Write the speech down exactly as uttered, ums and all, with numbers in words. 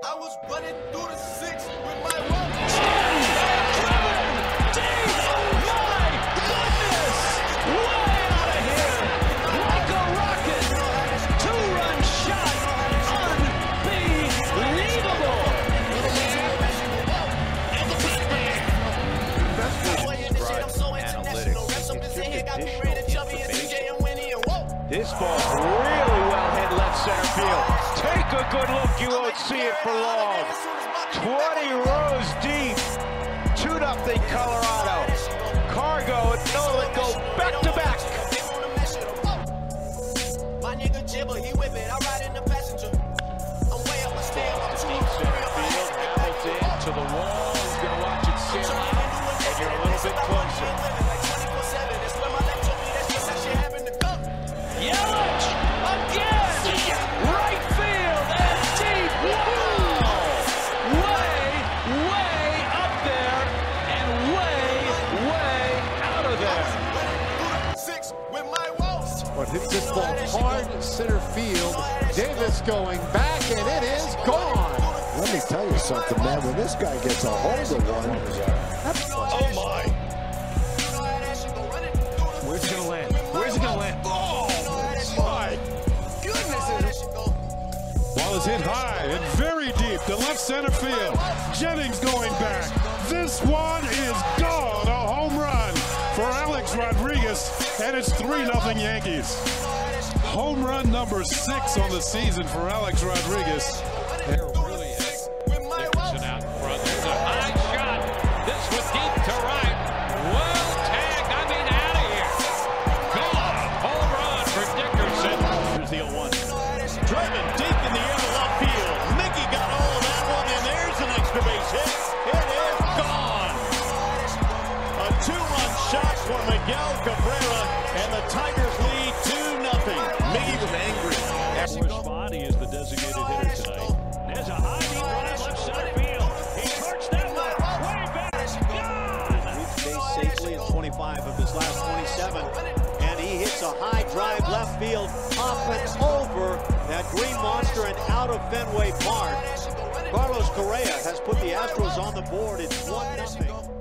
I was running through the six with my rope. This ball really well hit left center field. Take a good look, you won't see it for long. twenty rows deep. two nothing Colorado. Cargo and Nolan go back to back. My nigga Jibber, he whip it. I ride in the passenger. I'm way up my stairs. I'm deep center field. Hamilton to the wall. He's gonna watch it sail out. And you're a little bit closer. Yelich again, right field and deep. Wow! Way, way up there and way, way out of there. But hits this ball hard center field. Davis going back and it is gone. Let me tell you something, man. When this guy gets a hold of one, that's oh my! Where's it gonna land? Where's it gonna land? Oh! Ball is hit high and very deep to left center field. Jennings going back. This one is gone. A home run for Alex Rodriguez, and it's three nothing Yankees. Home run number six on the season for Alex Rodriguez. There really is Dickerson out in front. There's a high shot. This one deep to right. Well tagged. I mean, out of here. Gone. Home run for Dickerson. Here's the oh one. Driven deep in the air to left field. Mickey got all of that one, and there's an extra base hit. It is gone. A two-run shot for Miguel Cabrera, and the Tigers lead two nothing. Mickey was angry. Bush Body is the designated hitter tonight. There's a high deep right left center field. He torched that one way back. Gone. Reached base safely in twenty-five of his last twenty-seven, and he hits a high drive left field up and over that green monster and out of Fenway Park. Carlos Correa has put the Astros on the board. It's one nothing.